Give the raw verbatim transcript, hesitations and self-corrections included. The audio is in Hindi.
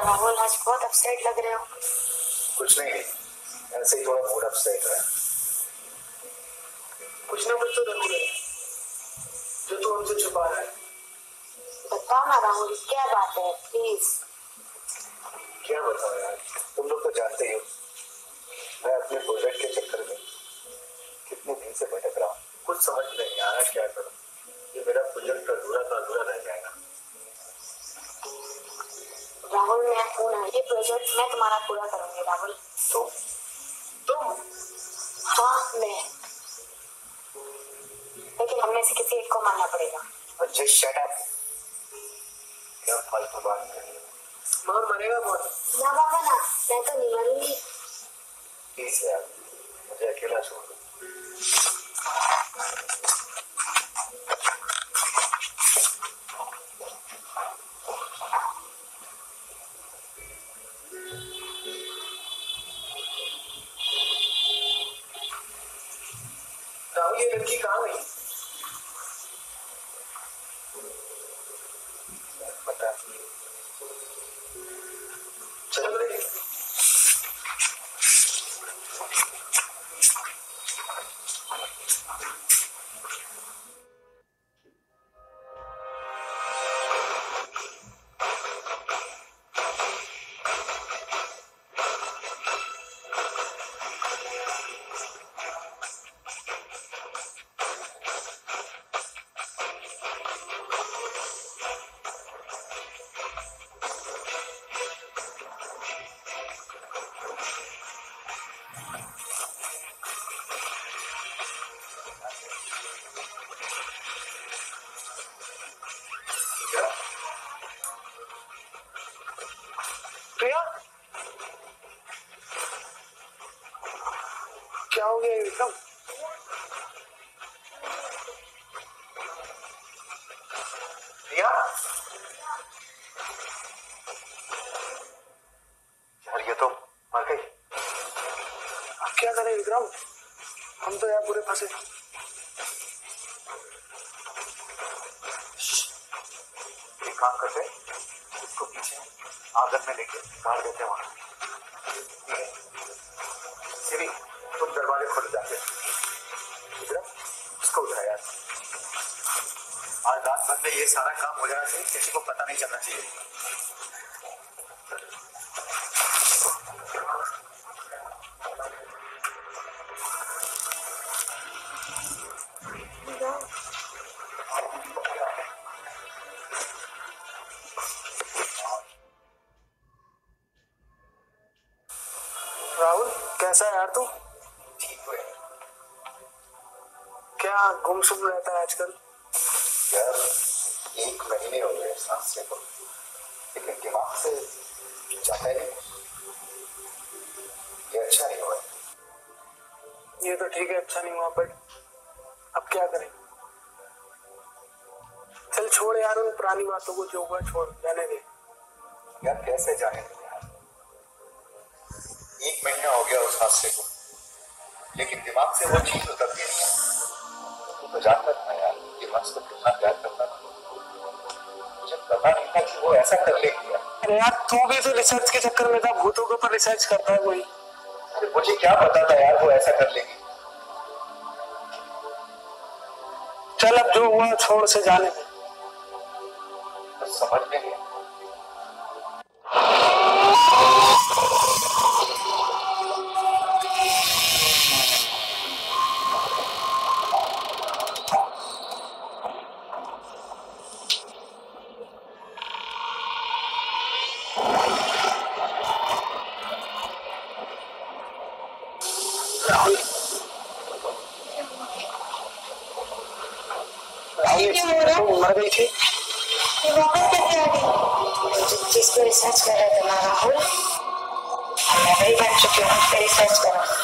राहुल आज बहुत अपसेट लग रहे हो। कुछ नहीं, ऐसे ही थोड़ा मूड अपसेट है। कुछ ना कुछ तो जरूर है जो तू हमसे छुपा रहा है। बताओ ना राहुल, क्या बात है प्लीज। क्या बताओ यार, तुम लोग तो जानते ही हो मैं अपने प्रोजेक्ट के चक्कर में कितने दिन से भटक रहा हूँ। कुछ समझ नहीं आ रहा क्या करूँ। ये मेरा प्रोजेक्ट अधूरा का अधूरा रह जाएगा। राहुल मैं हूं ना, ये प्रोजेक्ट मैं तुम्हारा पूरा करूंगी राहुल। तुम तुम हाँ मैं, लेकिन हम में से किसी एक को मानना पड़ेगा। Just shut up. क्या फालतू बात कर रही हो? मां मरेगा कौन? ना बाबा ना, मैं तो नहीं मरूंगी। प्लीज यार, मुझे अकेला छोड़ दो। राहुल, ये लड़की कहाँ गई? पता चल रही। प्रिया, क्या हो गया विक्रम? प्रिया, यार ये तो मर गई। अब क्या करें विक्रम, हम तो यार पूरे फंसे। एक काम करते, इसको पीछे आंगन में लेके गाड़ देते वहां। सिरी, तुम दरवाजे खोल जाते उसको उठा यार। आज रात भर में ये सारा काम हो जाना चाहिए, किसी को पता नहीं चलना चाहिए। राहुल कैसा है यार तू? ठीक है। क्या गुमसुम रहता है आजकल? यार एक महीने हो गए सांस से, लेकिन दिमाग से जाता ही नहीं। ये अच्छा नहीं हुआ। ये तो ठीक है, अच्छा नहीं हुआ, बट अब क्या करें? चल छोड़ यार उन पुरानी बातों को, जो हुआ छोड़, जाने दे। यार कैसे जाने दे यार, एक महीना हो गया उस हादसे को, लेकिन दिमाग से वो चीज उतरती नहीं है। तू तो जानता था यार कि मस्त को कितना प्यार करता था। मुझे पता नहीं था कि वो ऐसा कर लेगी यार। अरे यार तू भी तो रिसर्च के चक्कर में था, भूतों के ऊपर रिसर्च करता है कोई। अरे मुझे क्या पता था यार वो ऐसा कर लेगी। चल अब जो हुआ छोड़, से जाने दे। तो समझ में नहीं। राहुल, राहुल मर गई थी। ये वापस कैसे आ गई? जिस चीज को रिसर्च कर रहे थे ना राहुल, मैं वही बन चुकी हूँ, रिसर्च करो।